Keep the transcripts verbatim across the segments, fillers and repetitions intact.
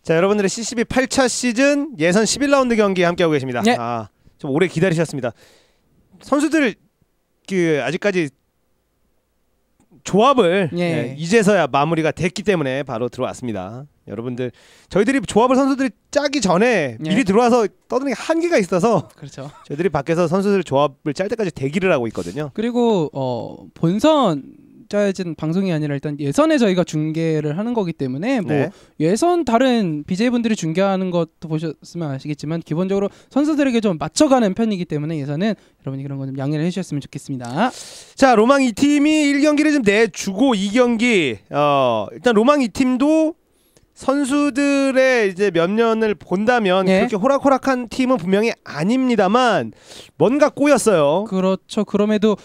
자, 여러분들의 씨씨비 팔 차 시즌 예선 십일 라운드 경기 함께하고 계십니다. 예. 아, 좀 오래 기다리셨습니다. 선수들 그 아직까지 조합을 예. 예, 이제서야 마무리가 됐기 때문에 바로 들어왔습니다. 여러분들 저희들이 조합을 선수들이 짜기 전에 예. 미리 들어와서 떠드는 게 한계가 있어서 그렇죠. 저희들이 밖에서 선수들 조합을 짤 때까지 대기를 하고 있거든요. 그리고 어, 본선 짜여진 방송이 아니라 일단 예선에 저희가 중계를 하는 거기 때문에 뭐 네. 예선 다른 비제이분들이 중계하는 것도 보셨으면 아시겠지만 기본적으로 선수들에게 좀 맞춰가는 편이기 때문에 예선은 여러분이 그런 거 좀 양해를 해주셨으면 좋겠습니다. 자, 로망 이 팀이 일 경기를 좀 내주고 이 경기 어, 일단 로망 이 팀도 선수들의 이제 면면을 본다면 예. 그렇게 호락호락한 팀은 분명히 아닙니다만 뭔가 꼬였어요. 그렇죠. 그럼에도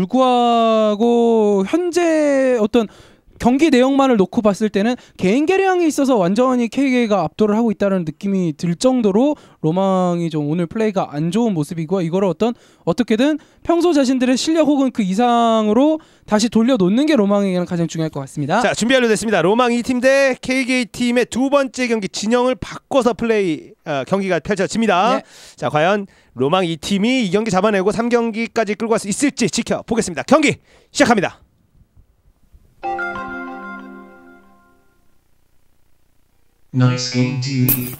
불구하고 현재 어떤 경기 내용만을 놓고 봤을 때는 개인 개량에 있어서 완전히 케이케이가 압도를 하고 있다는 느낌이 들 정도로 로망이 좀 오늘 플레이가 안 좋은 모습이고 이거를 어떤 어떻게든 평소 자신들의 실력 혹은 그 이상으로 다시 돌려놓는 게 로망에게는 가장 중요할 것 같습니다. 자, 준비 완료됐습니다. 로망 이 팀 대 케이케이 팀의 두 번째 경기 진영을 바꿔서 플레이 어, 경기가 펼쳐집니다. 네. 자, 과연 로망 이 팀이 이 경기 잡아내고 삼 경기까지 끌고 갈 수 있을지 지켜보겠습니다. 경기 시작합니다. Nice game 티비.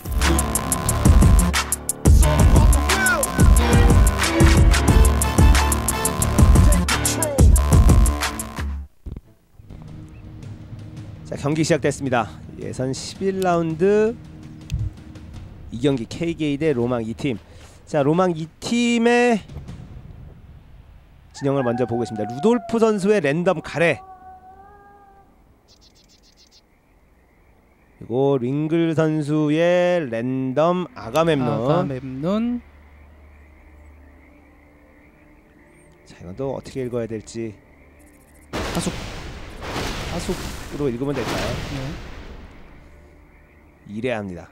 자, 경기 시작됐습니다. 예선 십일 라운드 이 경기 케이케이 대 로망 이 팀. 자, 로망 이 팀의 진영을 먼저 보고 있습니다. 루돌프 선수의 랜덤 가레, 그리고 링글 선수의 랜덤 아가멤논. 아가멤논. 자, 이건 또 어떻게 읽어야 될지 하숙. 하숙으로 읽으면 될까요? 네. 이래야 합니다.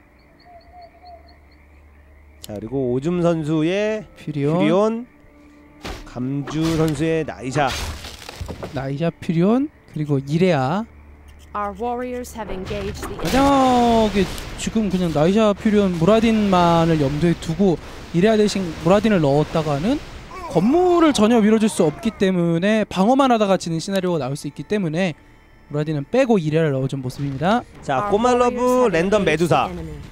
자, 그리고 오줌 선수의 퓨리온. 퓨리온, 감주 선수의 나이샤. 나이샤 퓨리온 그리고 이레아. Our warriors have engaged the 만약에 지금 그냥 나이샤 퓨리온 무라딘만을 염두에 두고 이레아 대신 무라딘을 넣었다가는 건물을 전혀 밀어줄 수 없기 때문에 방어만 하다가 지는 시나리오가 나올 수 있기 때문에 무라딘은 빼고 이레아를 넣어준 모습입니다. 자, 꼬말러브 랜덤 메두사,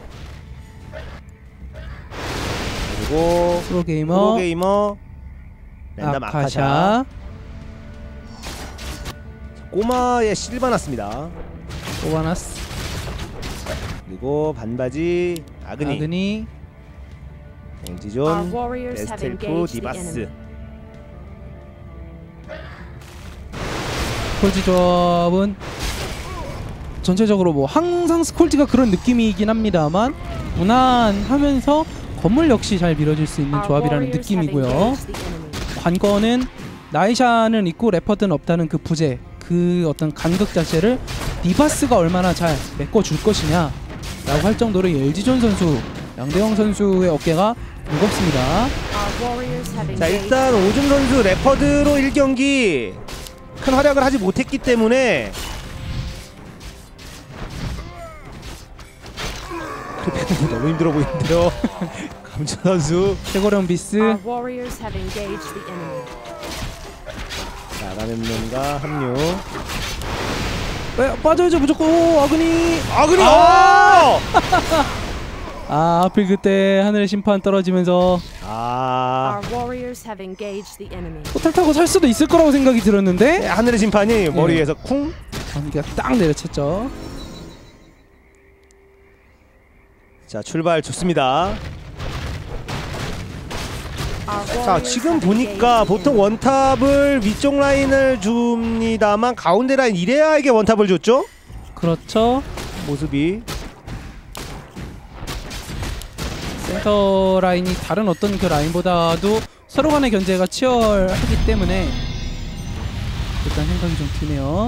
그리고 프로게이머, 프로게이머 랜덤 아카샤. 아카샤, 꼬마의 실바나스입니다. 오바나스, 그리고 반바지 아그니, 아그니, 엘지존, Our warriors have 데스텔프, engaged the 디바스. enemy. 스콜지 조합은 전체적으로 뭐 항상 스콜지가 그런 느낌이긴 합니다만 무난하면서 건물 역시 잘 밀어줄 수 있는 Our 조합이라는 warriors have 느낌이고요. engaged the enemy. 관건은 나이샤는 있고 레퍼드는 없다는 그 부재, 그 어떤 간극 자체를 디바스가 얼마나 잘 메꿔줄 것이냐 라고 할 정도로 엘지존 선수, 양대영 선수의 어깨가 무겁습니다. Our warriors have 자, engaged. 일단 오줌 선수 레퍼드로 일 경기 큰 활약을 하지 못했기 때문에 크리패는 너무 힘들어 보이는데요. 감주 선수. 최고령 비스, Our warriors have engaged the enemy. 자, 아가멤논과 합류. 왜 빠져야죠 무조건. 오, 아그니. 아그니! 아! 아! 아, 하필 그때 하늘의 심판 떨어지면서 아. Our warriors have engaged the enemy. 호텔 타고 살 수도 있을 거라고 생각이 들었는데 네, 하늘의 심판이 머리 위에서 쿵. 전기가 딱 내려쳤죠. 자, 출발 좋습니다. Our 자, warriors 지금 have 보니까 engaged the 보통 enemy. 원탑을 위쪽 라인을 줍니다만 가운데 라인 이레아에게 원탑을 줬죠? 그렇죠. 모습이. 센터 라인이 다른 어떤 그 라인보다도 서로 간의 견제가 치열하기 때문에 일단 생각이 좀 드네요.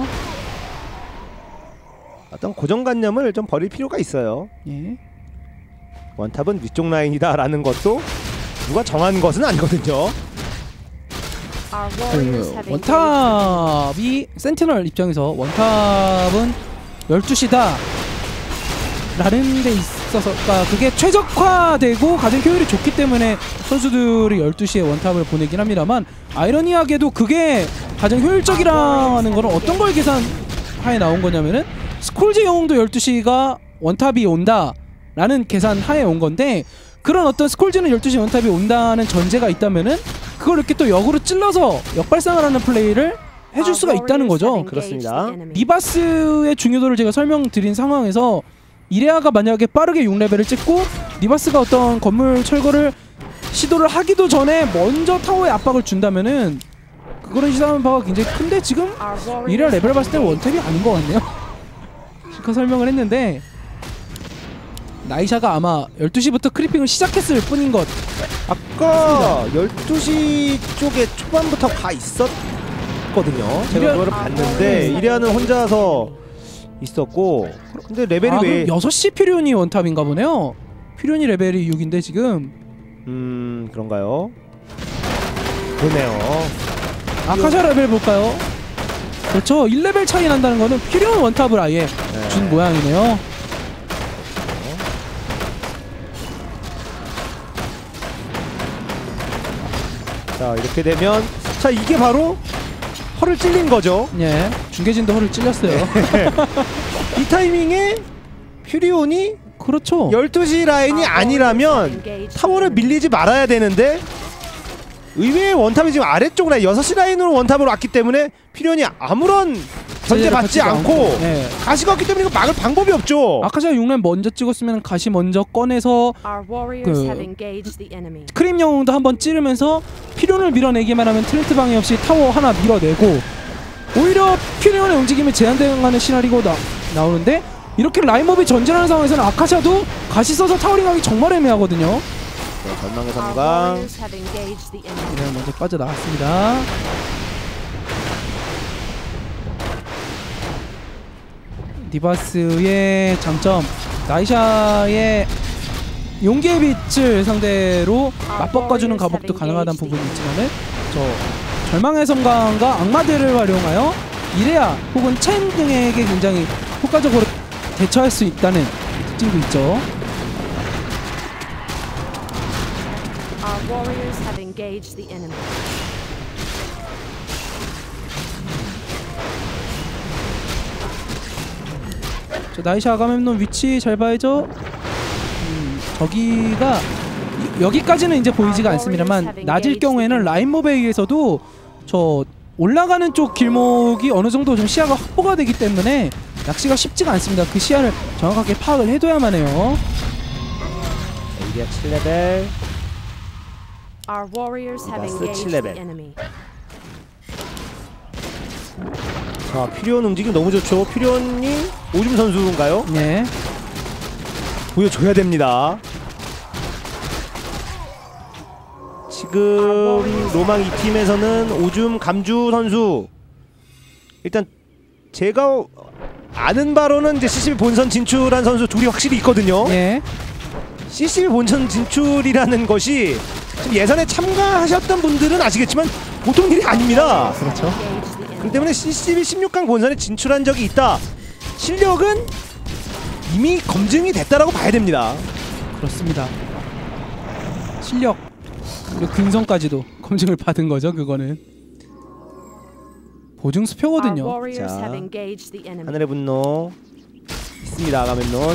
어떤 고정관념을 좀 버릴 필요가 있어요. 예. 원탑은 위쪽 라인이다 라는 것도 누가 정한 것은 아니거든요. Our warriors 그 have engaged. 원탑이 센티널 입장에서 원탑은 열두 시다 라는 데 있어서 그러니까 그게 최적화되고 가장 효율이 좋기 때문에 선수들이 열두 시에 원탑을 보내긴 합니다만 아이러니하게도 그게 가장 효율적이라는 거는 어떤 걸 계산하에 나온 거냐면은 스콜지 영웅도 열두 시가 원탑이 온다 라는 계산 하에 온 건데 그런 어떤 스콜지는 열두 시 원탑이 온다는 전제가 있다면은 그걸 이렇게 또 역으로 찔러서 역발상을 하는 플레이를 해줄 수가 있다는 거죠. 그렇습니다. 니바스의 중요도를 제가 설명드린 상황에서 이레아가 만약에 빠르게 육 레벨을 찍고 니바스가 어떤 건물 철거를 시도를 하기도 전에 먼저 타워에 압박을 준다면은 그거는 시사하는 바가 굉장히 큰데 지금 이레아 레벨 봤을 때 원탑이 아닌 것 같네요. 실컷 설명을 했는데 나이샤가 아마 열두 시부터 크리핑을 시작했을 뿐인 것 아까 열두 시 쪽에 초반부터 가 있었거든요. 제가 이레아- 그거를 봤는데 이레아는 혼자서 있었고 근데 레벨이 아, 왜 그럼 여섯 시 퓨리온이 원탑인가 보네요. 퓨리온이 레벨이 육인데 지금 음 그런가요? 그러네요. 아카샤 레벨 볼까요? 그렇죠. 일 레벨 차이 난다는 거는 퓨리온 원탑을 아예 네. 준 모양이네요. 자 이렇게 되면 자 이게 바로 허를 찔린 거죠. 예, 중계진도 허를 찔렸어요. 이 타이밍에 퓨리온이 그렇죠. 열두 시 라인이 아니라면 타워를 밀리지 말아야 되는데 의외의 원탑이 지금 아래쪽 라인 여섯 시 라인으로 원탑으로 왔기 때문에 퓨리온이 아무런 견제 받지 않고 예. 가시가 없기 때문에 이거 막을 방법이 없죠. 아카샤 육 렙 먼저 찍었으면 가시 먼저 꺼내서 Our warriors 그- have engaged the enemy. 크림 영웅도 한번 찌르면서 퓨리온을 밀어내기만 하면 트렌트 방해 없이 타워 하나 밀어내고 오히려 퓨리온의 움직임이 제한되는 시나리오가 나, 나오는데 이렇게 라인몹이 전진하는 상황에서는 아카샤도 가시 써서 타워링하기 정말 애매하거든요. 네, 전망의 Our 섬광. warriors have engaged the enemy. 그냥 먼저 빠져나왔습니다. 니바스의 장점 나이샤의 용기의 빛을 상대로 맞바꿔주는 가복도 가능하다는 부분이 있지만은 저 절망의 섬광과 악마들을 활용하여 이레아 혹은 첸 등에게 굉장히 효과적으로 대처할 수 있다는 특징도 있죠. Our warriors have engaged the enemy. 저 나이샤 아가멤논 위치 잘 봐야죠. 음, 저기가 이- 여기까지는 이제 보이지가 않습니다만 낮일 경우에는 라인몹에 의해서도 저 올라가는 쪽 길목이 어느 정도 좀 시야가 확보가 되기 때문에 낚시가 쉽지가 않습니다. 그 시야를 정확하게 파악을 해둬야만 해요. 이리아 칠 레벨. Our warriors have That's the engaged 칠 the level. enemy. 자 퓨리온 움직임 너무 좋죠. 퓨리온이 오줌 선수인가요? 네. 보여줘야 됩니다. 지금 로망 이 팀에서는 오줌 감주 선수 일단 제가 아는 바로는 이제 씨씨비 본선 진출한 선수 둘이 확실히 있거든요. 네. 씨씨비 본선 진출이라는 것이 지금 예선에 참가하셨던 분들은 아시겠지만 보통 일이 아닙니다. 그렇죠. Engaged the enemy. 그렇기 때문에 씨씨비 십육 강 본선에 진출한 적이 있다. 실력은 이미 검증이 됐다라고 봐야 됩니다. 그렇습니다. 실력 그리고 근성까지도 검증을 받은 거죠. 그거는 보증 Our 수표거든요. warriors 자, have engaged the enemy. 하늘의 분노 있습니다. 아가멤논.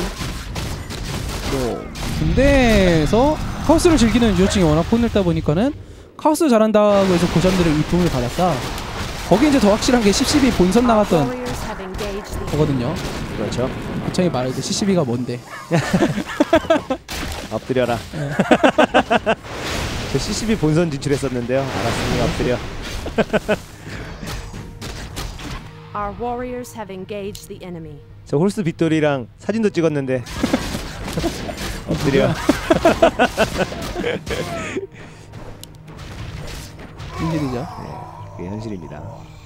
또 군대에서 카오스를 즐기는 유저층이 워낙 폭넓다 보니까는 카오스 잘한다고 해서 고전들의 이쁨을 받았다. 거기 이제 더 확실한 게 씨씨비 본선 Our 나갔던 warriors have engaged the enemy. 거거든요. 그렇죠. 고창이 말하기도 씨씨비가 뭔데? 엎드려라. 저 씨씨비 본선 진출했었는데요. 알았습니다. 엎드려. Our warriors have engaged the enemy. 저 홀스 빗돌이랑 사진도 찍었는데 엎드려. 인질이죠. 그게 현실입니다.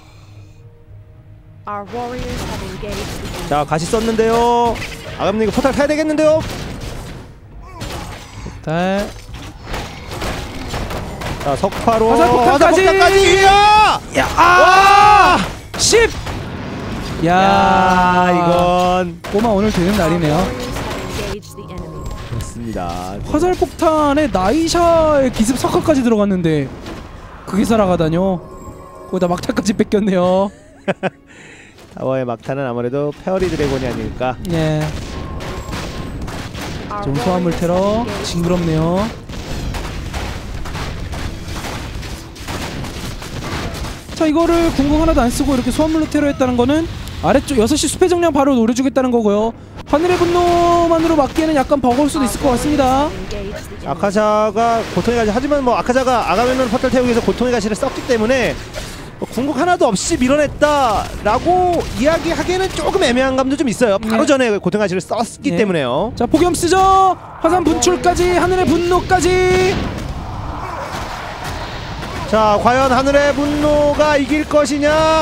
Our warriors have engaged the enemy. 자 같이 썼는데요. 아가멤논 이거 포탈 타야 되겠는데요. 달. 자 석파로 화살 폭탄까지! 화살 야! 야, 아! 십. 야, 야 이건 꼬마 오늘 되는 날이네요. Warriors have engaged the enemy. 그렇습니다. 화살 폭탄에 나이샤의 기습 석화까지 들어갔는데 그게 살아가다뇨. 거기다 막타까지 뺏겼네요. 타워의 막타는 아무래도 페어리 드래곤이 아닐까. 예. Our 좀 소환물 warriors 테러 have engaged 징그럽네요. 자, 이거를 궁극 하나도 안 쓰고 이렇게 소환물로 테러했다는 거는 아래쪽 여섯 시 숲의 정령 바로 노려주겠다는 거고요. 하늘의 분노만으로 막기에는 약간 버거울 수도 있을 것 같습니다. engaged the enemy. 아카자가 고통의 가시, 하지만 뭐 아카자가 아가멤논 포탈 태우기 위해서 고통의 가시를 썼기 때문에 뭐 궁극 하나도 없이 밀어냈다라고 이야기하기에는 조금 애매한 감도 좀 있어요. 바로 네. 전에 고통의 가시를 썼기 네. 때문에요. 자, 폭염 쓰죠. 화산 분출까지 하늘의 분노까지. 자, 과연 하늘의 분노가 이길 것이냐?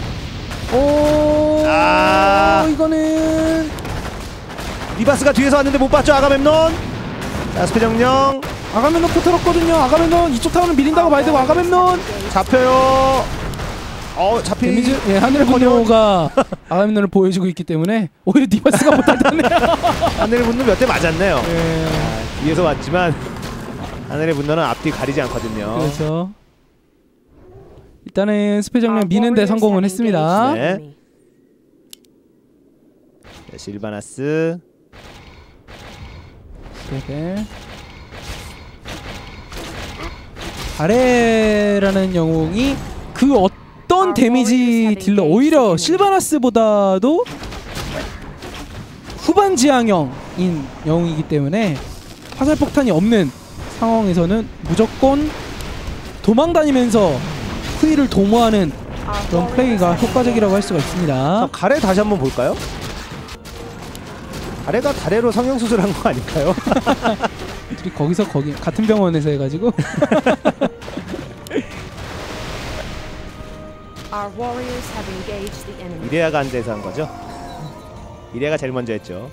오, 아. 이거는 리바스가 뒤에서 왔는데 못 봤죠, 아가멤논. 자, 스페정령 아가멤논 포털었거든요. 아가멤논 이쪽 타워는 밀린다고 봐야 되고 아가멤논 잡혀요. 어, 잡히. 데미지. 예, 하늘의 분노가 아가멤논을 보여주고 있기 때문에 오히려 디바스가 못하겠네요. 하늘의 분노 몇 대 맞았네요. 예, 아, 뒤에서 왔지만 하늘의 분노는 앞뒤 가리지 않거든요. 그렇죠. 일단은 스페정령 Our 미는데 warriors 성공은 have 했습니다. engaged the 네. enemy. 자, 실바나스. 네. 아래라는 영웅이 그 어떤 데미지 딜러 오히려 실바나스보다도 후반 지향형인 영웅이기 때문에 화살 폭탄이 없는 상황에서는 무조건 도망 다니면서 후위를 도모하는 그런 플레이가 효과적이라고 할 수가 자, 있습니다. 가래 다시 한번 볼까요? 가래가 다래로 성형수술한 거 아닐까요? 둘이 거기서 거기 같은 병원에서 해가지고 Our warriors have engaged the enemy. 이레아가 안 돼서 한 거죠? 이레아가 제일 먼저 했죠.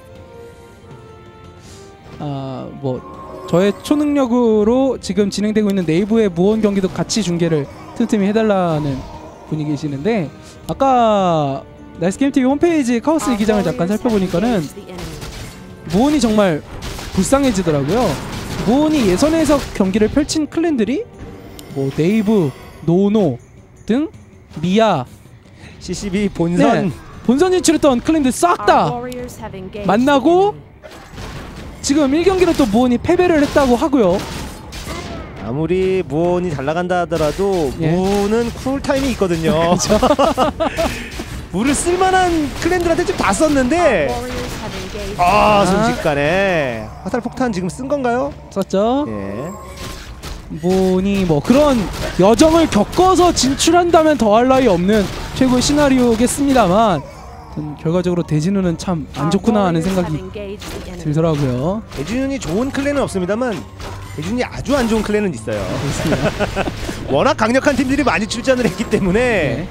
아, 뭐 저의 초능력으로 지금 진행되고 있는 네이버의 무언 경기도 같이 중계를 틈틈이 해달라는 분이 계시는데 아까 나이스게임티비 홈페이지 카오스 Our 이기장을 잠깐 warriors have 살펴보니까는 engaged the enemy. 무언이 정말 불쌍해지더라고요. 무언이 예선에서 경기를 펼친 클랜들이 뭐 네이브, 노노 등 미아, 씨씨비 본선. 네, 본선 진출했던 클랜들 싹 다 Our warriors have engaged 만나고 the enemy. 지금 일 경기로 또 무언이 패배를 했다고 하고요. 아무리 무온이 잘 나간다 하더라도 예. 무는 쿨타임이 있거든요. 그렇죠. 무를 쓸만한 클랜들한테 좀 다 Our 썼는데 warriors have engaged. 아, 순식간에 화살 폭탄 지금 쓴 건가요? 썼죠. 예. 무언이 뭐 그런 여정을 겪어서 진출한다면 더할 나위 없는 최고의 시나리오겠습니다만 결과적으로 대진우는 참 안 Our 좋구나 하는 warriors have 생각이 engaged the enemy. 들더라고요. 대준이 좋은 클랜은 없습니다만 대준이 아주 안 좋은 클랜은 있어요. 그렇습니다. 워낙 강력한 팀들이 많이 출전을 했기 때문에 네.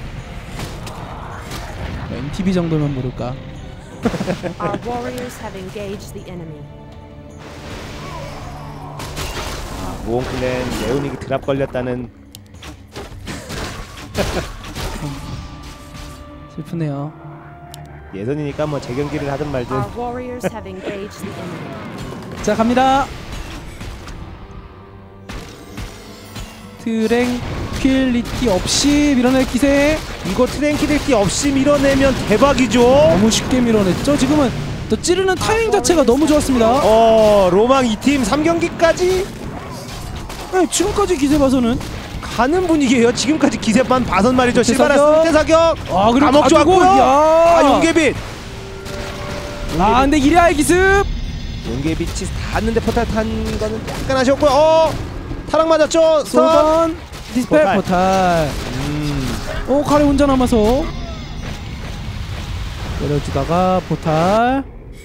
엠티비 정도면 모를까. Our warriors have engaged the enemy. 무온 클랜 레오닉이 드랍 걸렸다는 슬프네요. 예선이니까 뭐 재경기를 하든 말든 Our warriors have engaged the enemy. 자, 갑니다. 트랭퀴리티 없이 밀어낼 기세. 이거 트랭키릴티 없이 밀어내면 대박이죠. 너무 쉽게 밀어냈죠. 지금은 또 찌르는 타이밍 자체가 너무 좋았습니다. 어, 로망 이 팀 삼 경기까지 네, 지금까지 기세 봐서는 가는 분위기예요. 지금까지 기세만 봐선 말이죠. 대 실바나스 사격. 대사격. 아, 그리고 감옥 가지고, 좋았고요. 야. 아, 용계빛. 아, 근데 이레아의 기습. 용계빛이 닿았는데 포탈 탄 거는 약간 아쉬웠고요. 어, 타락 맞았죠. 스턴. 소번 디스펠 포탈. 포탈. 음, 오, 가래 혼자 남아서 내려주다가 포탈.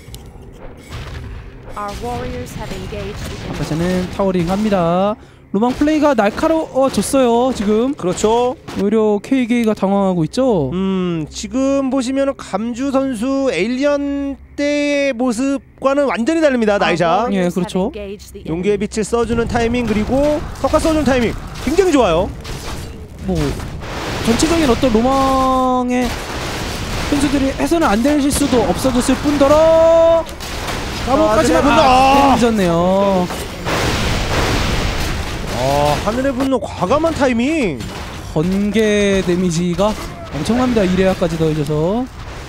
Our warriors have engaged the enemy. 아까전은 타워링 합니다. 로망 플레이가 날카로워졌어요. 지금 그렇죠. 오히려 케이케이가 당황하고 있죠. 음, 지금 보시면 감주 선수 에일리언 때의 모습과는 완전히 다릅니다. Our 나이샤. warriors 예, have 그렇죠. engaged the 용기의 enemy. 빛을 써주는 타이밍 그리고 석화 써주는 타이밍 굉장히 좋아요. 뭐 전체적인 어떤 로망의 선수들이 해서는 안 될 실수도 없어졌을 뿐더러 까먹까지만 분노. 아, 늦었네요. 어, 하늘의 분노 과감한 타이밍. 번개 데미지가 엄청납니다. 이레아까지 더해져서.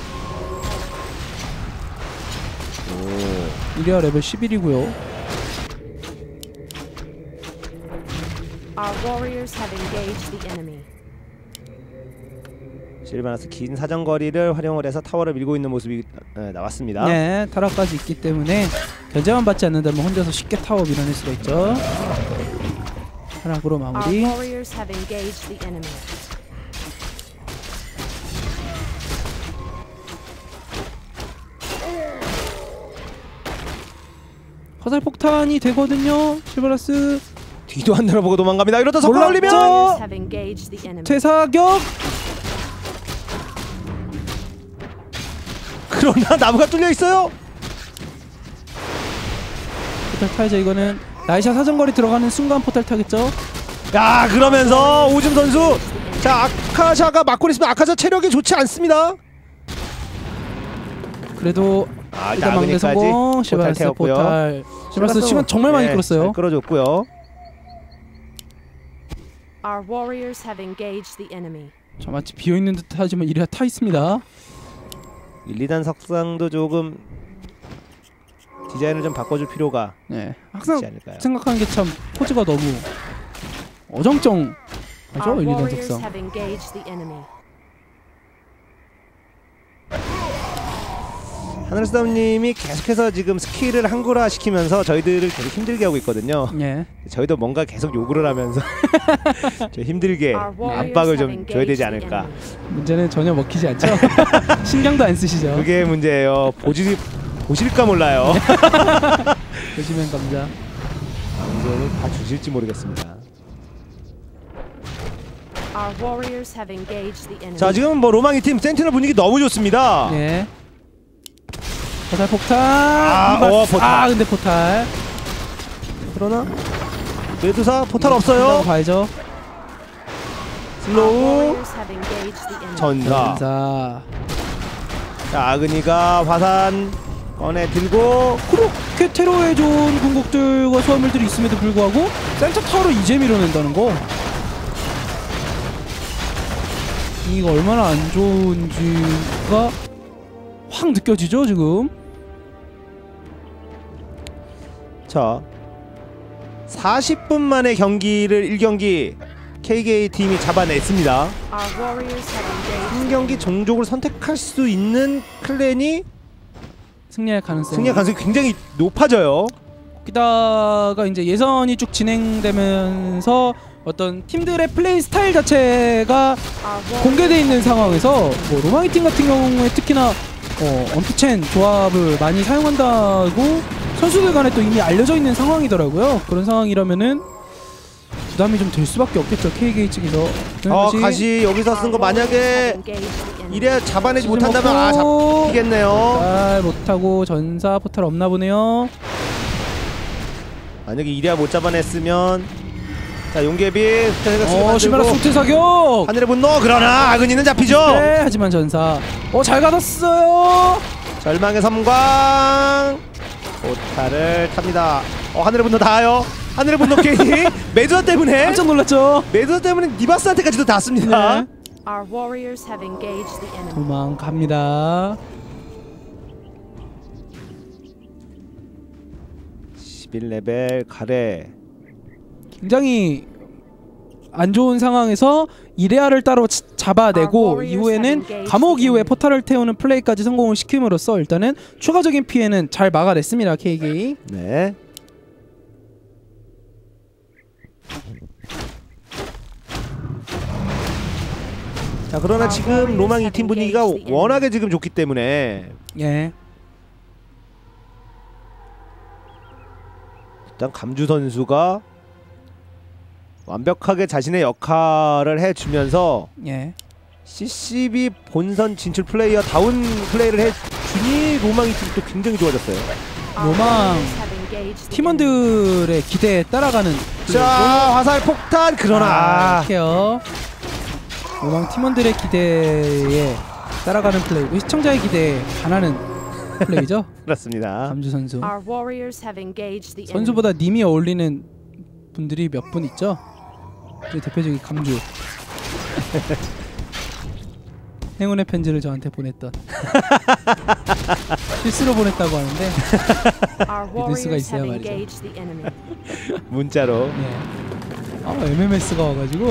이레아 레벨 십일이고요. Our warriors have engaged the enemy. 실바나스 긴 사정거리를 활용을 해서 타워를 밀고 있는 모습이 네, 나왔습니다. 네, 타락까지 있기 때문에 견제만 받지 않는다면 혼자서 쉽게 타워 밀어낼 수가 있죠. 타락으로 Our 마무리. warriors have engaged the enemy. 화살 폭탄이 되거든요. 실바라스 뒤도 안 돌아보고 도망갑니다. 이러다 석방 몰랐죠? 올리면 Warriors have engaged the enemy. 퇴사격. 그러나 나무가 뚫려 있어요. 포탈 타야죠. 이거는 나이샤 사정거리 들어가는 순간 포탈 타겠죠. 야, 그러면서 오줌 선수. 자, 아카샤가 막고 있으면 아카샤 체력이 좋지 않습니다. 그래도 아, 일단 막내 나그네까지 성공. 포탈 시바라스 태웠고요. 포탈. 시바라스 시간 정말 많이 네, 끌었어요. 잘 끌어줬고요. Our warriors have engaged the enemy. 자, 마치 비어있는 듯 하지만 이래야 타 있습니다. 일, 이 단 석상도 조금 디자인을 좀 바꿔줄 필요가 네, 항상 있지 않을까요? 생각하는 게 참 포즈가 너무 어정쩡하죠. Our 일, 이 단 warriors 석상. have engaged the enemy. 하늘수담님이 계속해서 지금 스킬을 한글화 시키면서 저희들을 되게 힘들게 하고 있거든요. 예. 저희도 뭔가 계속 요구를 하면서 좀 힘들게 Our warriors 압박을 have 좀 줘야 되지 engaged the 않을까. enemy. 문제는 전혀 먹히지 않죠. 신경도 안 쓰시죠. 그게 문제예요. 보지 보실까 몰라요. 보시면 감자. 이제는 다 주실지 모르겠습니다. Our warriors have engaged the enemy. 자, 지금 뭐 로망이 팀 센티널 분위기 너무 좋습니다. 예. 포탈 폭탄. 아, 이발- 어, 포탈. 아, 근데 포탈. 그러나 메두사 포탈 한번 없어요. 봐야죠. Our 슬로우 warriors have engaged the enemy. 전사. 자, 자, 아그니가 화산 꺼내 들고 그렇게 테러에 좋은 궁극들과 소환물들이 있음에도 불구하고 센터 타워를 이제 밀어낸다는 거. 이거 얼마나 안 좋은지가 확 느껴지죠 지금. 자, 사십 분 만에 경기를 일 경기 케이케이 팀이 잡아냈습니다. Our warriors have engaged. 한 경기 종족을 선택할 수 있는 클랜이 승리할 가능성. 승리할 가능성이 굉장히 높아져요. 거기다가 이제 예선이 쭉 진행되면서 어떤 팀들의 플레이 스타일 자체가 Our warriors 공개돼 있는 상황에서 뭐 로망이 팀 같은 경우에 특히나 어, 언투첸 조합을 많이 사용한다고 선수들 간에 또 이미 알려져 있는 상황이더라고요. 그런 상황이라면은 부담이 좀 될 수밖에 없겠죠. 케이케이 측에서. 어, 가시 여기서 쓴 거 만약에 이래 잡아내지 못한다면 아, 잡히겠네요. 잘 못하고 전사 포탈 없나 보네요. 만약에 이래야 못 잡아냈으면 자, 용계비 어, 시바라 수트 사격. 하늘의 분노. 그러나 아그니는 잡히죠. 네, 하지만 전사. 어, 잘 가뒀어요. 절망의 섬광 포탈을 탑니다. 어, 하늘의 분노 닿아요. 하늘의 분노 괜히 메두사 때문에 깜짝 놀랐죠. 메두사 때문에 니바스한테까지도 닿습니다. 네. Our warriors have engaged the enemy. 도망갑니다. 십일 레벨 가래. 굉장히 안 좋은 상황에서 이레아를 따로 치- 잡아내고 이후에는 감옥 이후에 포탈을 태우는 플레이까지 성공을 시킴으로써 일단은 추가적인 피해는 잘 막아냈습니다. 케이케이. 네. 자, 그러나 지금 로망 이 팀 분위기가 워낙에 지금 좋기 때문에 예. 일단 감주 선수가 완벽하게 자신의 역할을 해주면서 예. 씨씨비 본선 진출 플레이어 다운 플레이를 해주니 로망 이 팀이 또 굉장히 좋아졌어요. Our 로망 warriors have engaged the enemy. 팀원들의 기대에 따라가는 자, 화살 폭탄. 그러나 아, 이렇게요. 로망 팀원들의 기대에 따라가는 플레이고 시청자의 기대에 반하는 플레이죠. 그렇습니다. 감주 선수. Our warriors have engaged the enemy. 선수보다 님이 어울리는 분들이 몇 분 있죠. 그 대표적인 감주. 행운의 편지를 저한테 보냈던 실수로 보냈다고 하는데 Our 믿을 수가 warriors 있어야 have 말이죠. engaged the enemy. 문자로. 네. 아 엠엠에스가 와가지고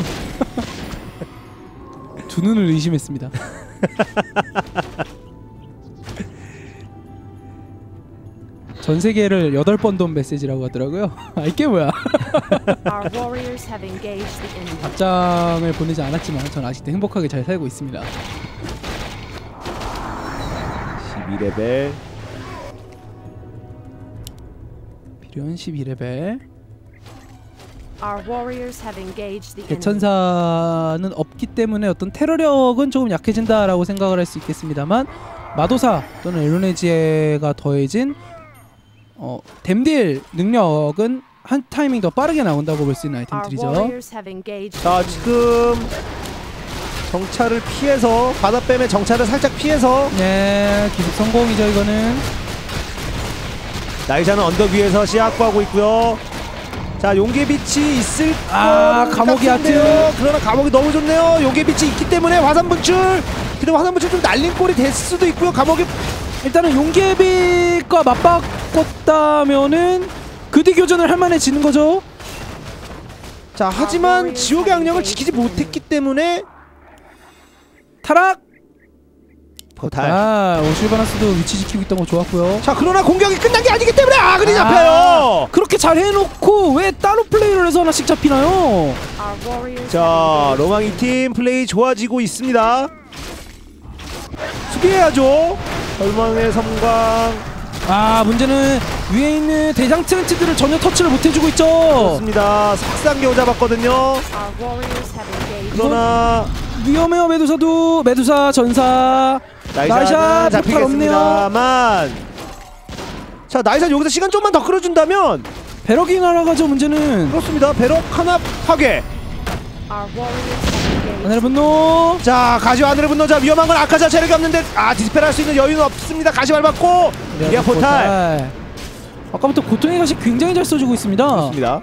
두 눈을 의심했습니다. 전 세계를 여덟 번 돈 메시지라고 하더라고요. 아 이게 뭐야? Our warriors have engaged the enemy. 답장을 보내지 않았지만 전 아직도 행복하게 잘 살고 있습니다. 십이 레벨. 필요한 십이 레벨. Our warriors have engaged the enemy. 대천사는 없기 때문에 어떤 테러력은 조금 약해진다라고 생각을 할 수 있겠습니다만 마도사 또는 엘로네지에가 더해진 어, 댐딜 능력은 한 타이밍 더 빠르게 나온다고 볼 수 있는 Our 아이템들이죠. warriors have engaged. 자 지금 정찰을 피해서 바다뱀의 정찰을 살짝 피해서 네, 기습 성공이죠 이거는. 나이샤는 언덕 위에서 시 확보하고 있고요. 자 용계빛이 있을 아, 것 감옥이 같은데요. 하트. 그러나 감옥이 너무 좋네요. 용계빛이 있기 때문에 화산 분출. 근데 화산 분출 좀 날린 꼴이 됐을 수도 있고요. 감옥이 일단은 용계빛과 맞바꿨다면은 그뒤 교전을 할 만해지는 거죠. 자 하지만 지옥의 악령을 지키지 못했기 때문에 타락. 포탈. 아, 오실바나스도 위치 지키고 있던 거 좋았고요. 자 그러나 공격이 끝난 게 아니기 때문에 아그리 아, 잡혀요. 그렇게 잘 해놓고 왜 따로 플레이를 해서 하나씩 잡히나요? Our warriors 자 have engaged. 로망이 팀 플레이 좋아지고 있습니다. 수비해야죠. 절망의 섬광. 아, 문제는 위에 있는 대장 트렌치들을 전혀 터치를 못 해주고 있죠. 그렇습니다. 석상 겨우 잡았거든요. Our warriors have engaged. 그러나 위험해요. 메두사도. 메두사 전사. 나이샤 나이샤는 포탈 잡히겠습니다만 자 나이샤 여기서 시간 좀만 더 끌어준다면 배럭이 날아가죠. 문제는 그렇습니다. 배럭 하나 파괴. Our warriors have engaged. 하늘의 분노. 자 가시 하늘의 분노. 자 위험한 건 아카자 체력이 없는데 아 디스펠 할 수 있는 여유는 없습니다. 가시 밟았고 이게 포탈. 아까부터 고통의 가시 굉장히 잘 써주고 있습니다. 그렇습니다.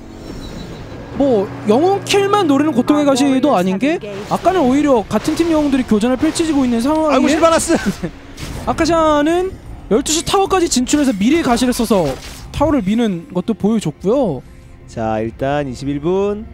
뭐 영웅 킬만 노리는 고통의 가시도 아닌 게 아까는 오히려 같은 팀 영웅들이 교전을 펼치고 있는 아이고 상황에 실바나스. 아카샤는 열두 시 타워까지 진출해서 미리 가시를 써서 타워를 미는 것도 보여줬고요. 자 일단 이십일 분.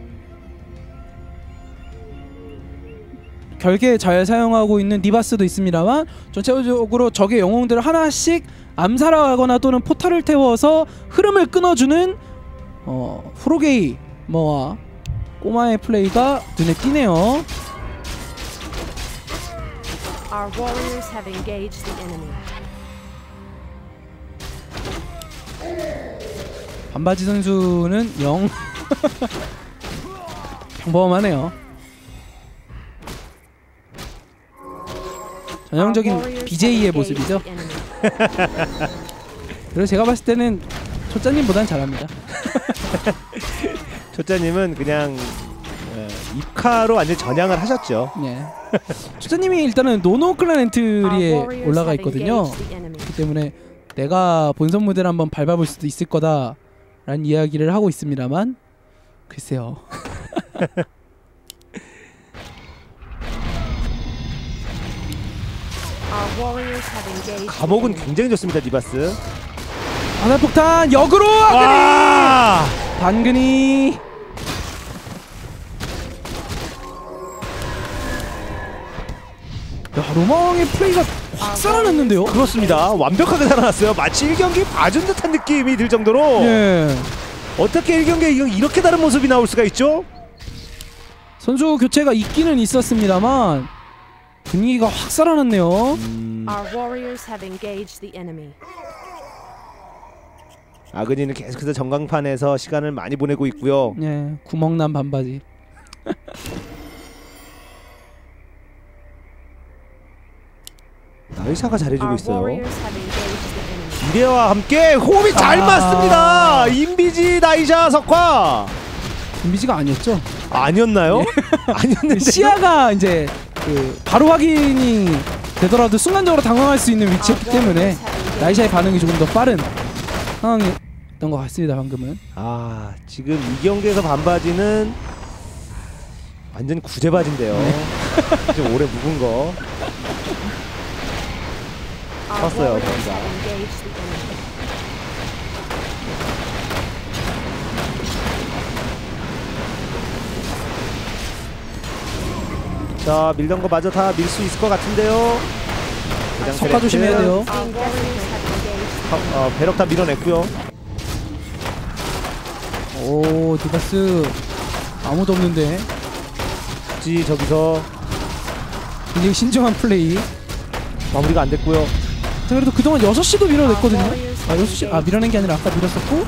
결계 잘 사용하고 있는 니바스도 있습니다만 전체적으로 적의 영웅들을 하나씩 암살하거나 또는 포탈을 태워서 흐름을 끊어주는 어, 프로게이 뭐와 꼬마의 플레이가 눈에 띄네요. Our warriors have engaged the enemy. 반바지 선수는 영 평범하네요. 전형적인 비제이의 모습이죠. 그래서 제가 봤을 때는 초짜님보단 잘합니다. 초짜님은 그냥 어, 입카로 완전 전향을 하셨죠. 네. 초짜님이 일단은 노노 클랜 엔트리에 올라가 있거든요. 그렇기 때문에 내가 본선 무대를 한번 밟아볼 수도 있을 거다라는 이야기를 하고 있습니다만 글쎄요. Our warriors have engaged. 감옥은 굉장히 좋습니다. 니바스. 하늘폭탄 역으로 와! 반근이 야 로망의 플레이가 확 살아났는데요. 그렇습니다. 완벽하게 살아났어요. 마치 일 경기 봐준 듯한 느낌이 들 정도로 예. 어떻게 일 경기에 이렇게 다른 모습이 나올 수가 있죠? 선수 교체가 있기는 있었습니다만 분위기가 확 살아났네요. 음, Our warriors have engaged the enemy. 아그니는 계속해서 전광판에서 시간을 많이 보내고 있고요. 예, 구멍난 반바지. 나이샤가 잘해주고 Our 있어요. warriors have engaged the enemy. 미래와 함께 호흡이 잘 아. 맞습니다. 인비지 나이샤 석화. 인비지가 아니었죠. 아니었나요? 아니었는데 시야가 이제 그 바로 확인이 되더라도 순간적으로 당황할 수 있는 위치였기 Our 때문에 warriors have 나이샤의 반응이 조금 더 빠른 상황이었던 것 같습니다. 방금은. 아 지금 이 경기에서 반바지는 완전 구제바지인데요. 네. 좀 오래 묵은 거. Our 컸어요, warriors 뭔가. have engaged the enemy. 자 밀던 거 마저 다 밀 수 있을 것 같은데요. 대장 석화 테레트. 조심해야 돼요. Our warriors have engaged the 어, 어, 배럭 다 밀어냈고요. 오 디바스 아무도 없는데 굳이 저기서 굉장히 신중한 플레이. 마무리가 안 됐고요. 자 그래도 그동안 여섯 시도 밀어냈거든요. 아 여섯 시 아 밀어낸 게 아니라 아까 밀었었고.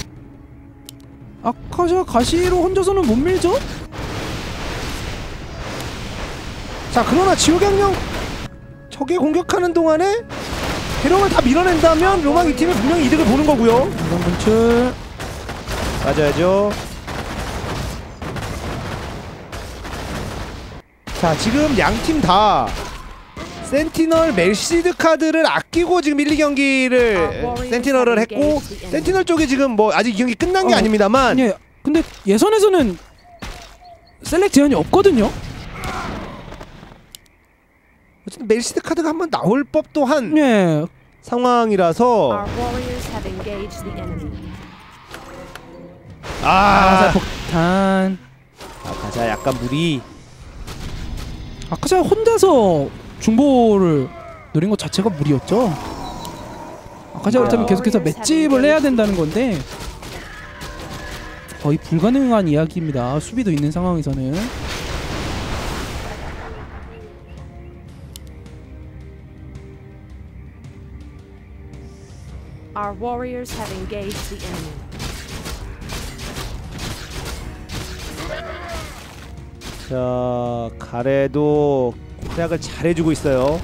아카샤 가시로 혼자서는 못 밀죠? 자 그러나 지옥양령 적의 공격하는 동안에 배럭을 다 밀어낸다면 로망 이 팀이 분명히 이득을 보는 거고요. 이동 분출. 맞아야죠. 자 지금 양 팀 다 센티널 멜시드 카드를 아끼고 지금 일, 이 경기를 센티널을 했고 센티널 쪽이 지금 뭐 아직 이 경기 끝난 게 어, 아닙니다만 예. 근데 예선에서는 셀렉 제한이 없거든요. 어쨌든 멜시드 카드가 한번 나올 법도 한 예. 상황이라서 Our warriors have engaged the enemy. 아사 아 폭탄. 아카자 약간 무리. 아카샤 혼자서 중보를 노린 것 자체가 무리였죠. 아카샤 그렇다면 계속해서 맷집을 해야 된다는 건데 거의 불가능한 이야기입니다. 수비도 있는 상황에서는. Our warriors have engaged the enemy. 자 가래도 활약을 잘 해주고 있어요.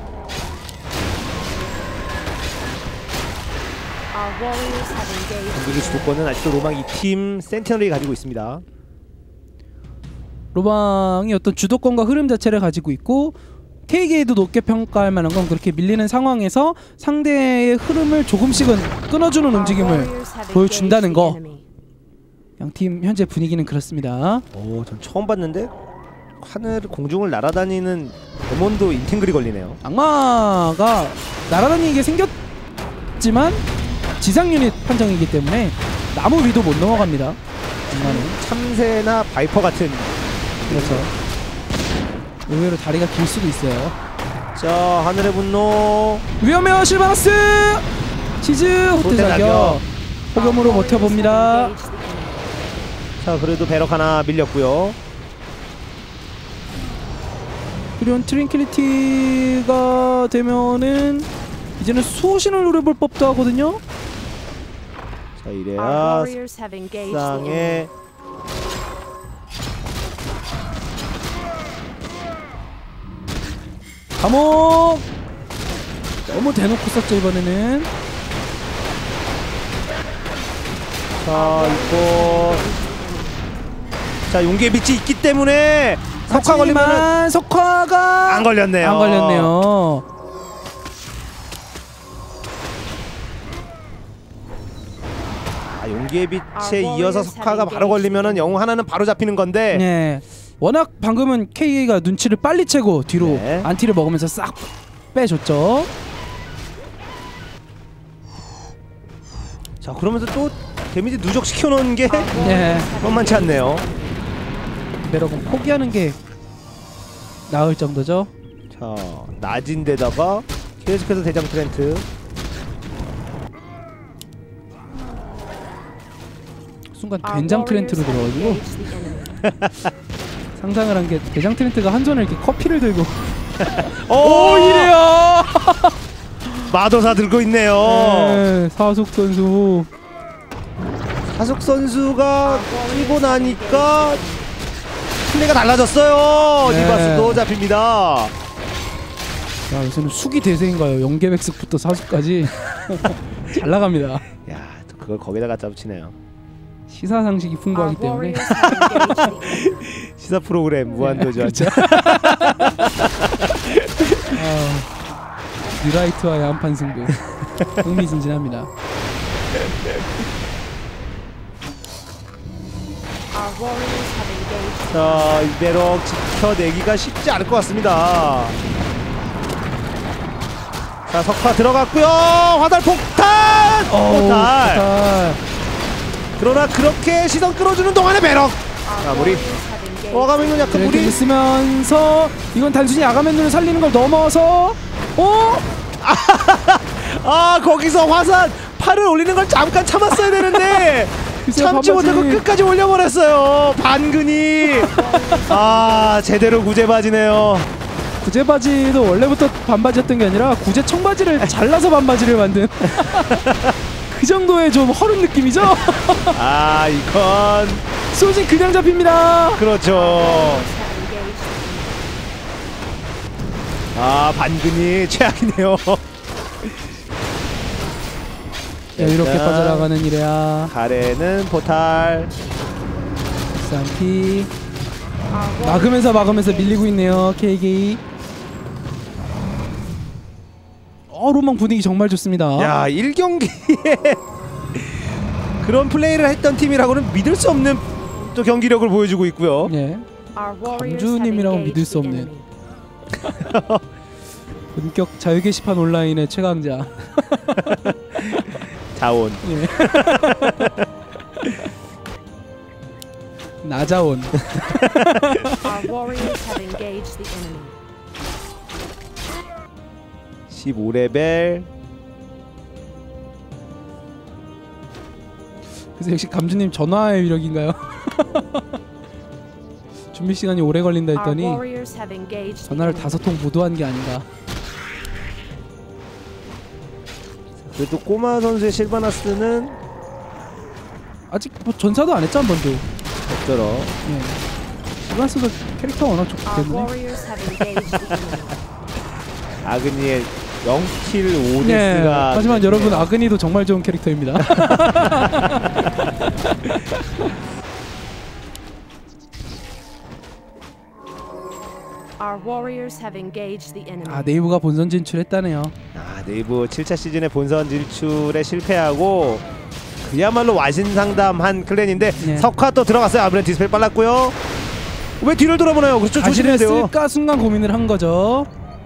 Our warriors have engaged. 공격의 주도권은 아직도 로망 이 팀 센티널이 가지고 있습니다. 로방이 어떤 주도권과 흐름 자체를 가지고 있고 케이게이도 높게 평가할 만한 건 그렇게 밀리는 상황에서 상대의 흐름을 조금씩은 끊어주는 Our 움직임을 warriors have 보여준다는 engaged 거. the enemy. 양팀 현재 분위기는 그렇습니다. 오, 전 처음 봤는데 하늘 공중을 날아다니는 데몬도 인탱글이 걸리네요. 악마가 날아다니게 생겼지만 지상 유닛 판정이기 때문에 나무 위도 못 넘어갑니다. 악마는. 참새나 바이퍼 같은. 그렇죠. 의외로 다리가 길 수도 있어요. 자 하늘의 분노. 위험해요 실바나스! 치즈 호텔 호텔 자격 자격. 폭염으로 Our warriors 버텨봅니다. have engaged the enemy. 자 그래도 배럭 하나 밀렸고요. 이런 트링킬리티가 되면은 이제는 수호신을 노려볼 법도 하거든요. 자 Our 이래야 warriors have engaged the enemy. 상에 감옥! 너무 대놓고 썼죠 이번에는. 자 이거 자 용기의 빛이 있기 때문에 석화 걸리면은 하지만 석화가 안 걸렸네요. 안 걸렸네요. 아, 용기의 빛에 Our 이어서 warriors 석화가 have 바로 걸리면은 engaged. 영웅 하나는 바로 잡히는 건데. 네. 워낙 방금은 케이에이가 눈치를 빨리 채고 뒤로 네. 안티를 먹으면서 싹 빼줬죠. 자 그러면서 또 데미지 누적 시켜놓은 게 Our 네. warriors have 만만치 않네요. 베럭은 포기하는 게 나을 정도죠. 자 낮은 데다가 계속해서 대장 트렌트. 순간 Our 된장 warriors 트렌트로 have 들어가지고 engaged the enemy. 상상을 한 게 대장 트렌트가 한 손에 이렇게 커피를 들고 오, 이래요. 마도사 들고 있네요. 네, 사숙 선수. 사숙 선수가 뛰고 나니까 플레이가 달라졌어요. 네. 디바스도 잡힙니다. 야 요새는 수기 대세인가요? 영계백숙부터 사숙까지 잘 나갑니다. 야, 또 그걸 거기다 갖다 붙이네요. 시사 상식이 Our 풍부하기 때문에. warriors have engaged the enemy. 시사 프로그램 무한도전. 그렇죠. 아, 뉴라이트와의 한판 승부. 흥미진진합니다. Our warriors have engaged. 자, 이 매력 지켜내기가 쉽지 않을 것 같습니다. 자, 석화 들어갔고요. 화살 폭탄! 어우, 포탈. 포탈. 그러나 그렇게 시선 끌어주는 동안에 매력. Our 자, 우리 warriors have engaged. 어가맹은 약간 이렇게 무리. 있으면서 이건 단순히 아가맨눈을 살리는 걸 넘어서 어? 아, 거기서 화산 팔을 올리는 걸 잠깐 참았어야 되는데 글쎄요, 참지 반바지. 못하고 끝까지 올려버렸어요. 반근이. 아, 제대로 구제바지네요. 구제바지도 원래부터 반바지였던 게 아니라 구제 청바지를 잘라서 반바지를 만든 그 정도의 좀 허른 느낌이죠? 아, 이건 소진 그냥 잡힙니다. 그렇죠. Warriors have engaged. 아, 반근이 최악이네요. 야, 이렇게 일단 빠져나가는 이래야 가래는 포탈. 쌈피 Our warriors 막으면서 막으면서 have 밀리고 있네요. 케이케이. 어, 로망 분위기 정말 좋습니다. 야, 일 경기에 그런 플레이를 했던 팀이라고는 믿을 수 없는 또 경기력을 보여주고 있고요. 예. Our warriors have 강주님이라고 engaged 믿을 수 the 없는. enemy. 본격 자유 게시판 온라인의 최강자. 자원. 예. 나자온. Our warriors have engaged the enemy. 십오 레벨. 그래서 역시 감주님 전화의 위력인가요? 준비 시간이 오래 걸린다 Our 했더니 warriors have engaged the 전화를 enemy. 다섯 통 모두 한 게 아닌가. 그래도 꼬마 선수의 실바나스는 아직 뭐 전사도 안 했죠, 한 번도. 없더러. 예. 시바스도 캐릭터 워낙 좋기 Our 때문에. warriors have engaged the enemy. 아그니의 영 킬 오 예. 데스가 하지만 여러분 아그니도 정말 좋은 캐릭터입니다. Our warriors have engaged the enemy. 아, 네이버가 본선 진출했다네요. 아, 네이버 칠 차 시즌의 본선 진출에 실패하고 그야말로 와신상담한 클랜인데 예. 석화 또 들어갔어요. 아무래도 디스플레이 빨랐고요. 왜 뒤를 돌아보나요? 그렇죠. 조심해야 사실은 돼요. 쓸까 순간 고민을 한 거죠.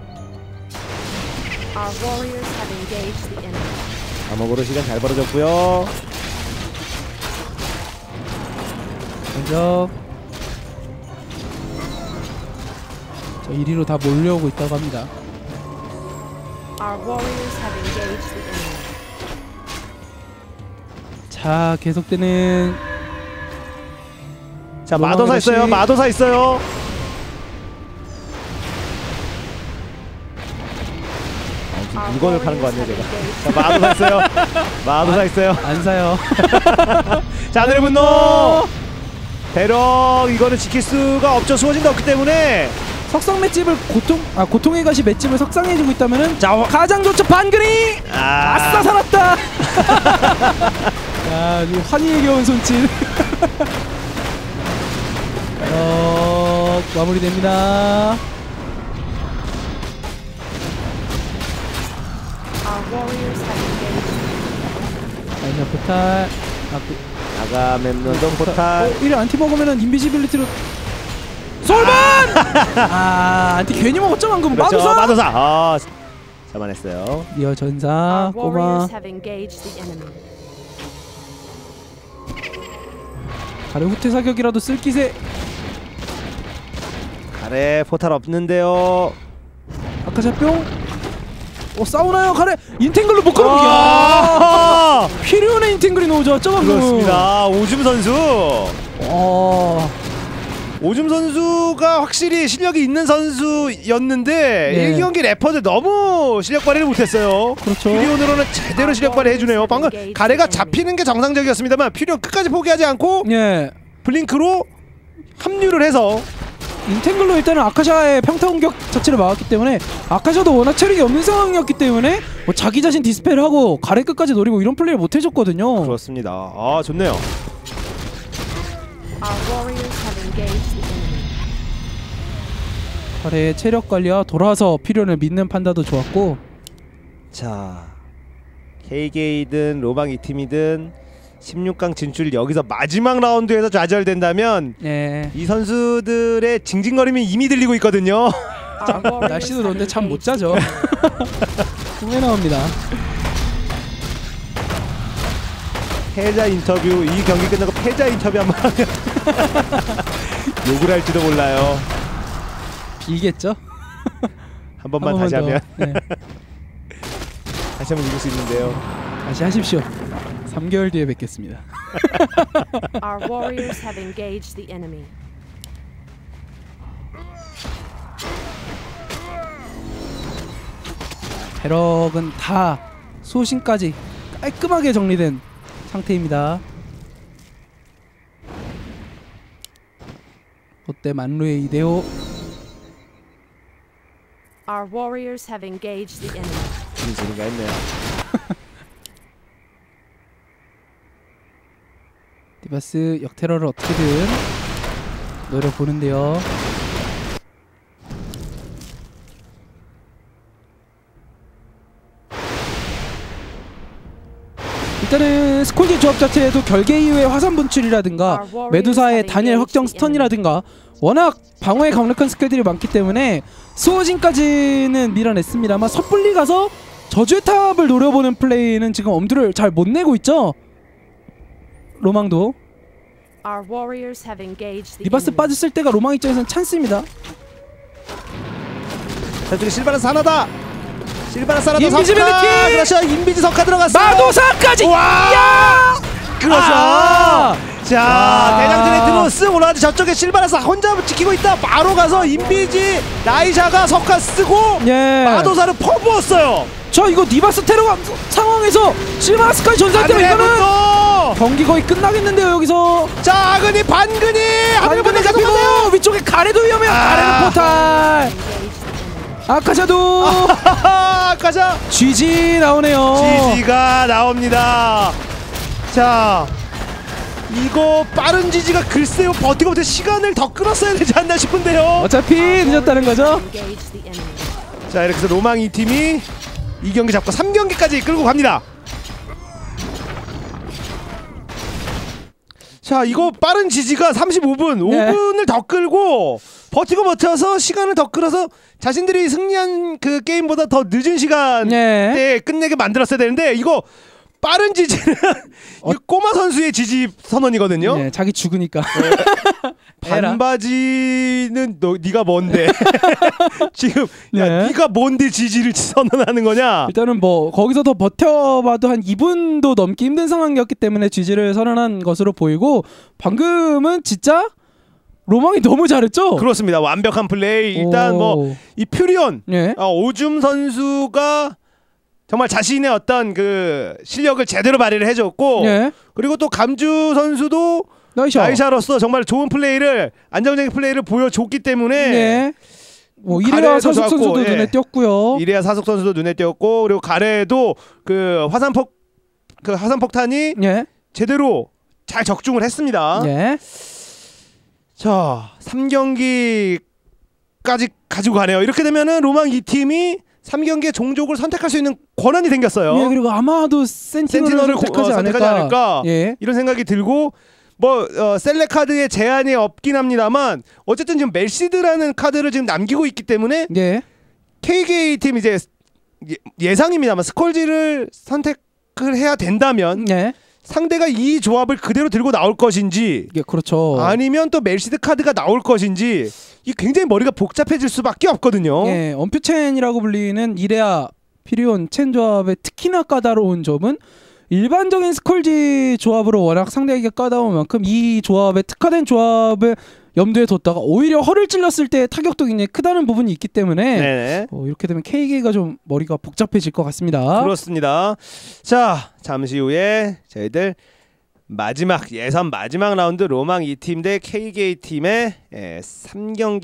Our warriors have engaged the enemy. 감옥으로 시간 잘 벌어졌고요. 먼저 저 일 위로 다 몰려오고 있다고 합니다. Our warriors have engaged the enemy. 자, 계속되는 자, 로망 마도사 있어요. 러시. 마도사 있어요. Our 물건을 파는 거 warriors 같네요, have 제가. engaged. 자, 마도사 있어요. 마도사 있어요. 안 사요. 자, 하늘의 분노. 대령 이거는 지킬 수가 없죠. 수호진도 없기 때문에. 석상 맷집을 고통 아 고통의 가시 맷집을 석상해주고 있다면은 자, 어, 가장 좋죠. 반근이 아, 아싸 살았다. 야, 이 환희에 겨운 손짓. 어, 마무리됩니다. Our warriors have engaged. 아니야, 포탈. 아, 그, 아가 맵런던 포탈. 어, 이래 안티 먹으면은 인비지빌리티로 솔반! 아, 안티 괜히 먹었죠 방금. 그렇죠. 마도사. 마도사. 아, 잡아냈어요. 리어 전사 Our 꼬마. warriors have engaged the enemy. 가려 후퇴 사격이라도 쓸 기세. 가래 포탈 없는데요. 아카샤 뿅. 어, 싸우나요 가래. 인탱글로 못 걸어. 야, 아, 피리온의 인탱글이 너무 좋았죠 방금. 그렇습니다. 오줌 선수. 어. 오줌 선수가 확실히 실력이 있는 선수였는데 네. 일 경기 래퍼들 너무 실력 발휘를 못했어요. 그렇죠. 퓨리온으로는 제대로 실력 발휘 해주네요. 방금 가래가 잡히는 게 정상적이었습니다만 퓨리온 끝까지 포기하지 않고 예. 블링크로 합류를 해서 인탱글로 일단은 아카샤의 평타 공격 자체를 막았기 때문에 아카샤도 워낙 체력이 없는 상황이었기 때문에 뭐 자기 자신 디스펠 하고 가래 끝까지 노리고 이런 플레이를 못 해줬거든요. 그렇습니다. 아, 좋네요. Our warriors have engaged the enemy. 가래의 체력 관리와 돌아서 피련을 믿는 판단도 좋았고. 자, 케이게이든 로망 이 팀이든 십육 강 진출 여기서 마지막 라운드에서 좌절된다면 네. 이 선수들의 징징거림이 이미 들리고 있거든요. Our warriors 날씨도 have 더운데 잠 못 engaged 자죠. 꿈에 나옵니다. 패자 인터뷰, 이 경기 끝나고 패자 인터뷰 한번 하면 욕을 할지도 몰라요. 빌겠죠? 한 번만 한 다시 번만 하면 더. 네. 다시 한번 이길 수 있는데요. 다시 하십시오. 삼 개월 뒤에 뵙겠습니다. Our warriors have engaged the enemy. 배럭은 다 소신까지 깔끔하게 정리된 상태입니다. 롯데 만루의 이대호. Our warriors have engaged the enemy. 진수가 했네요. 디바스 역테러를 어떻게든 노려보는데요. 일단은 스콜지 조합 자체에도 결계 이후의 화산 분출이라든가 메두사의 단일 확정 스턴이라든가 워낙 방어에 강력한 스킬들이 많기 때문에 수호진까지는 밀어냈습니다만 섣불리 가서 저주의 탑을 노려보는 플레이는 지금 엄두를 잘 못 내고 있죠. 로망도 Our warriors have engaged the 리바스 enemy. 빠졌을 때가 로망 입장에서는 찬스입니다. 저쪽에 실바나스 하나다. 실바나스 하나 더 인비지빌리티! 석화. 그렇죠. 인비지 석화 들어갔어요. 마도사까지! 와! 야! 그렇죠. 아! 자, 아. 대장전에 들어 쓱 올라가는데 저쪽에 실바나스 혼자 지키고 있다. 바로 가서 인비지 나이샤가 석화 쓰고 예. 마도사를 퍼부었어요. 저 이거 니바스 테러 상황에서 실바나스까지 전사할 때면 이거는 아드레부터. 경기 거의 끝나겠는데요 여기서. 자, 아그니 반근이 한분에 한분에 잡히고 위쪽에 가래도 위험해요. 아. 가래는 포탈. Engaged the enemy. 아카샤도 가자. 지지 나오네요. 지지가 나옵니다. 자, 이거 빠른 지지가 글쎄요 버티고 버티 시간을 더 끌었어야 되지 않나 싶은데요. 어차피 늦었다는 거죠. Engaged the enemy. 자, 이렇게 해서 로망 이 팀이 이 경기 잡고 삼 경기까지 끌고 갑니다. 자, 이거 빠른 지지가 삼십오 분, 네. 오 분을 더 끌고 버티고 버텨서 시간을 더 끌어서 자신들이 승리한 그 게임보다 더 늦은 시간대에 네. 끝내게 만들었어야 되는데 이거 빠른 지지는 어. 이 꼬마 선수의 지지 선언이거든요. 네, 자기 죽으니까. 에라. 반바지는 너 네가 뭔데? 지금 야, 네. 네가 뭔데 지지를 선언하는 거냐? 일단은 뭐 거기서 더 버텨봐도 한 이 분도 넘기 힘든 상황이었기 때문에 지지를 선언한 것으로 보이고 방금은 진짜 로망이 너무 잘했죠? 그렇습니다. 완벽한 플레이. 일단 오. 뭐 이 퓨리온 예. 어, 오줌 선수가 정말 자신의 어떤 그 실력을 제대로 발휘를 해줬고 예. 그리고 또 감주 선수도 나이샤. 나이샤로서 정말 좋은 플레이를 안정적인 플레이를 보여줬기 때문에 예. 뭐 가래도 이래라 사숙 좋았고, 선수도 예. 눈에 띄었고요. 이레아 사속 선수도 눈에 띄었고 그리고 가레도 그 화산폭 그 화산폭탄이 예. 제대로 잘 적중을 했습니다. 예. 자, 삼 경기까지 가지고 가네요. 이렇게 되면은 로망 이 팀이 삼 경기의 종족을 선택할 수 있는 권한이 생겼어요. 예, 그리고 아마도 센티널을, 센티널을 고- 선택하지, 어, 선택하지 않을까. 않을까. 예. 이런 생각이 들고 뭐 어, 셀렉 카드에 제한이 없긴 합니다만 어쨌든 지금 멜시드라는 카드를 지금 남기고 있기 때문에 예. 케이게이 팀 이제 예, 예상입니다만 스컬지를 선택을 해야 된다면 예. 상대가 이 조합을 그대로 들고 나올 것인지 예, 그렇죠. 아니면 또 멜시드 카드가 나올 것인지 이 굉장히 머리가 복잡해질 수밖에 없거든요. 예, 언퓨첸이라고 불리는 이레아 피리온 첸 조합의 특히나 까다로운 점은 일반적인 스컬지 조합으로 워낙 상대에게 까다로운 만큼 이 조합에 특화된 조합을 염두에 뒀다가 오히려 허를 찔렀을 때 타격도 굉장히 크다는 부분이 있기 때문에 네, 어, 이렇게 되면 케이게이가 좀 머리가 복잡해질 것 같습니다. 그렇습니다. 자, 잠시 후에 저희들 마지막 예선 마지막 라운드 로망 이 팀 대 케이게이 팀의 예, 삼 경기